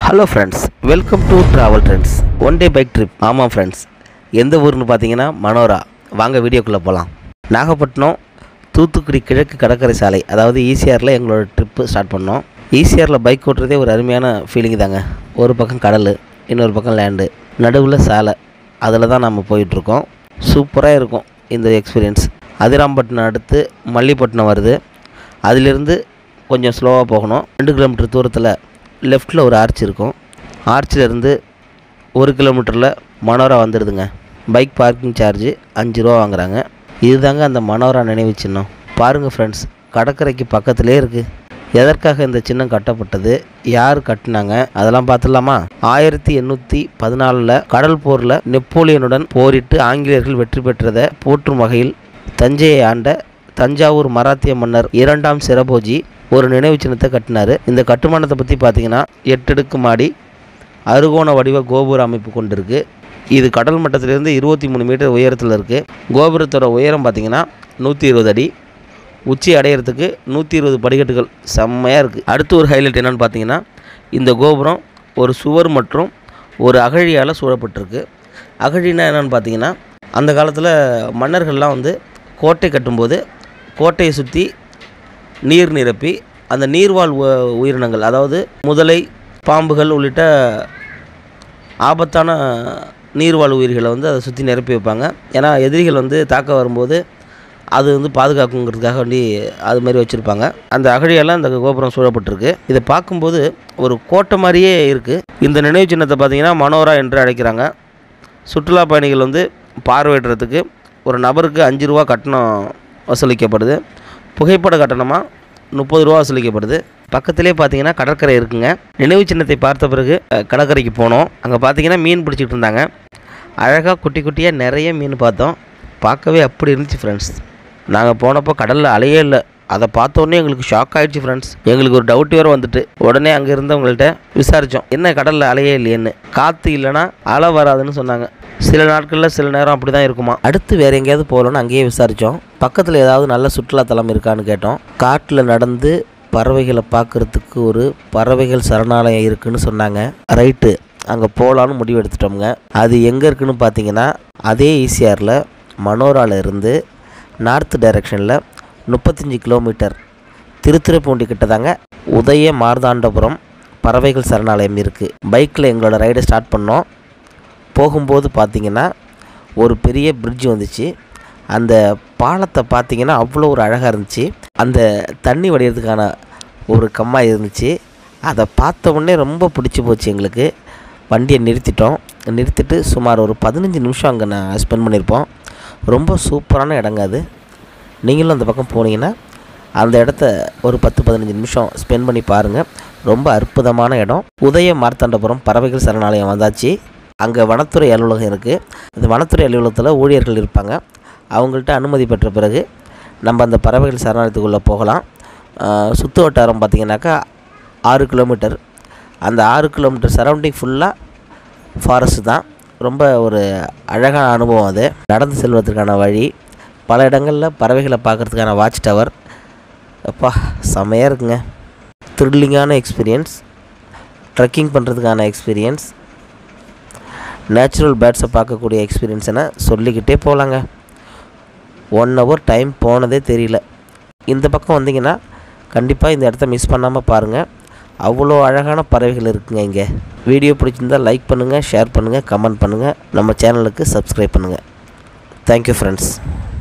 Hello friends, welcome to travel trends. One day bike trip. ஆமாம் friends, எந்த ஊர்னு பார்த்தீங்கன்னா மனோரா. வாங்க வீடியோக்குள்ளே போகலாம். நாகப்பட்டினம் தூத்துக்குடி கிழக்கு கடற்கரை சாலை, அதாவது ஈசிஆரில் எங்களோட ட்ரிப்பு ஸ்டார்ட் பண்ணோம். ஈசிஆரில் பைக் ஓட்டுறதே ஒரு அருமையான ஃபீலிங் தாங்க. ஒரு பக்கம் கடல், இன்னொரு பக்கம் லேண்டு, நடுவில் சாலை. அதில் தான் நம்ம போயிட்டுருக்கோம். சூப்பராக இருக்கும் இந்த எக்ஸ்பீரியன்ஸ். அதிராம்பட்டினம் அடுத்து மல்லிப்பட்டினம் வருது. அதிலிருந்து கொஞ்சம் ஸ்லோவாக போகணும். 2 கிலோமீட்டர் தூரத்தில் லெஃப்ட்டில் ஒரு ஆர்ச் இருக்கும். ஆர்ச்சிலேருந்து 1 கிலோமீட்டரில் மனோரா வந்துடுதுங்க. பைக் பார்க்கிங் சார்ஜு 5 ரூபா வாங்குறாங்க. இதுதாங்க அந்த மனோரா நினைவு சின்னம். பாருங்கள் ஃப்ரெண்ட்ஸ், கடற்கரைக்கு பக்கத்திலே இருக்குது. எதற்காக இந்த சின்னம் கட்டப்பட்டது, யார் கட்டினாங்க, அதெல்லாம் பார்த்துடலாமா? 1814 கடல் போரில் நெப்போலியனுடன் போரிட்டு ஆங்கிலேயர்கள் வெற்றி பெற்றதை போற்றும் வகையில் தஞ்சையை ஆண்ட தஞ்சாவூர் மராத்திய மன்னர் 2ஆம் சிரபோஜி ஒரு நினைவு சின்னத்தை கட்டினார். இந்த கட்டுமானத்தை பற்றி பார்த்தீங்கன்னா 8 அடுக்கு மாடி, அறுகோண வடிவ கோபுர அமைப்பு கொண்டிருக்கு. இது கடல் மட்டத்திலிருந்து 23 மீட்டர் உயரத்தில் இருக்குது. கோபுரத்தோட உயரம் பார்த்திங்கன்னா 120 அடி. உச்சி அடையிறதுக்கு 120 படிக்கட்டுகள். செம்மையாக இருக்குது. அடுத்து ஒரு ஹைலைட் என்னென்னு பார்த்தீங்கன்னா, இந்த கோபுரம் ஒரு சுவர் மற்றும் ஒரு அகழியால் சூழப்பட்டிருக்கு. அகழினா என்னென்னு பார்த்தீங்கன்னா, அந்த காலத்தில் மன்னர்கள்லாம் வந்து கோட்டை கட்டும்போது கோட்டையை சுற்றி நீர் நிரப்பி அந்த நீர்வாழ் உயிரினங்கள், அதாவது முதலை, பாம்புகள் உள்ளிட்ட ஆபத்தான நீர்வாழ் உயிர்களை வந்து அதை சுற்றி நிரப்பி வைப்பாங்க. ஏன்னா எதிரிகள் வந்து தாக்க வரும்போது அது வந்து பாதுகாக்குங்கிறதுக்காக வேண்டி அது மாதிரி வச்சுருப்பாங்க. அந்த அகழியெல்லாம் இந்த கோபுரம் சூழப்பட்டிருக்கு. இதை பார்க்கும்போது ஒரு கோட்டை மாதிரியே இருக்குது. இந்த நினைவு சின்னத்தை பார்த்திங்கன்னா மனோரா என்று அழைக்கிறாங்க. சுற்றுலா பயணிகள் வந்து பார்வையிடுறதுக்கு ஒரு நபருக்கு 5 ரூபா கட்டணம் வசூலிக்கப்படுது. புகைப்பட கட்டணமாக 30 ரூபா வசூலிக்கப்படுது. பக்கத்திலே பார்த்தீங்கன்னா கடற்கரை இருக்குங்க. நினைவு சின்னத்தை பார்த்த பிறகு கடற்கரைக்கு போனோம். அங்கே பார்த்தீங்கன்னா மீன் பிடிச்சிட்டு இருந்தாங்க. அழகாக குட்டி குட்டியாக நிறைய மீன் பார்த்தோம். பார்க்கவே அப்படி இருந்துச்சு ஃப்ரெண்ட்ஸ். நாங்கள் போனப்போ கடலில் அலையே இல்லை. அதை பார்த்தோன்னே எங்களுக்கு ஷாக் ஆகிடுச்சு ஃப்ரெண்ட்ஸ். எங்களுக்கு ஒரு டவுட் வேறு வந்துட்டு உடனே அங்கே இருந்தவங்கள்ட்ட விசாரித்தோம், என்ன கடலில் அலையே இல்லையேன்னு. காற்று இல்லைன்னா அலை வராதுன்னு சொன்னாங்க. சில நாட்களில் சில நேரம் அப்படி தான் இருக்குமா. அடுத்து வேறு எங்கேயாவது போகலன்னு அங்கேயே விசாரித்தோம். பக்கத்தில் ஏதாவது நல்ல சுற்றுலாத்தலம் இருக்கான்னு கேட்டோம். காட்டில் நடந்து பறவைகளை பார்க்குறதுக்கு ஒரு பறவைகள் சரணாலயம் இருக்குதுன்னு சொன்னாங்க. ரைட்டு, அங்கே போகலான்னு முடிவு எடுத்துட்டோம்ங்க. அது எங்கே இருக்குதுன்னு பார்த்தீங்கன்னா, அதே ஈசிஆரில் மனோராவில் இருந்து நார்த் டைரெக்ஷனில் 35 கிலோமீட்டர் திருத்துறைப்பூண்டி கிட்ட தாங்க உதய மார்தாண்டபுரம் பறவைகள் சரணாலயம் இருக்குது. பைக்கில் எங்களோட ரைடை ஸ்டார்ட் பண்ணோம். போகும்போது பார்த்திங்கன்னா ஒரு பெரிய பிரிட்ஜ் வந்துச்சு. அந்த பாலத்தை பார்த்திங்கன்னா அவ்வளோ ஒரு அழகாக இருந்துச்சு. அந்த தண்ணி வடிகிறதுக்கான ஒரு கம்மாய் இருந்துச்சு. அதை பார்த்த உடனே ரொம்ப பிடிச்சி போச்சு எங்களுக்கு. வண்டியை நிறுத்திட்டு சுமார் ஒரு 15 நிமிஷம் அங்கே நான் ஸ்பெண்ட் பண்ணியிருப்போம். ரொம்ப சூப்பரான இடங்க அது. நீங்களும் அந்த பக்கம் போனீங்கன்னா அந்த இடத்த ஒரு 10-15 நிமிஷம் ஸ்பெண்ட் பண்ணி பாருங்கள். ரொம்ப அற்புதமான இடம். உதய மார்த்தாண்டபுரம் பறவைகள் சரணாலயம் வந்தாச்சு. அங்கே வனத்துறை அலுவலகம் இருக்குது. அந்த வனத்துறை அலுவலகத்தில் ஊழியர்கள் இருப்பாங்க. அவங்கள்ட்ட அனுமதி பெற்ற பிறகு நம்ம அந்த பறவைகள் சரணாலயத்துக்குள்ளே போகலாம். சுற்று வட்டாரம் பார்த்திங்கனாக்கா 6 கிலோமீட்டர். அந்த 6 கிலோமீட்டர் சரௌண்டிங் ஃபுல்லாக ஃபாரஸ்ட் தான். ரொம்ப ஒரு அழகான அனுபவம் அது. நடந்து செல்வதற்கான வழி, பல இடங்களில் பறவைகளை பார்க்குறதுக்கான வாட்ச் டவர். அப்பா செமையாக இருக்குங்க. த்ரில்லிங்கான எக்ஸ்பீரியன்ஸ், ட்ரெக்கிங் பண்ணுறதுக்கான எக்ஸ்பீரியன்ஸ், நேச்சுரல் பேர்ட்ஸை பார்க்கக்கூடிய எக்ஸ்பீரியன்ஸ் என சொல்லிக்கிட்டே போகலாங்க. 1 ஹவர் டைம் போனதே தெரியல. இந்த பக்கம் வந்தீங்கன்னா கண்டிப்பாக இந்த இடத்த மிஸ் பண்ணாமல் பாருங்கள். அவ்வளோ அழகான பறவைகள் இருக்குங்க இங்கே. வீடியோ பிடிச்சிருந்தால் லைக் பண்ணுங்கள், ஷேர் பண்ணுங்கள், கமெண்ட் பண்ணுங்கள். நம்ம சேனலுக்கு சப்ஸ்கிரைப் பண்ணுங்கள். Thank you friends.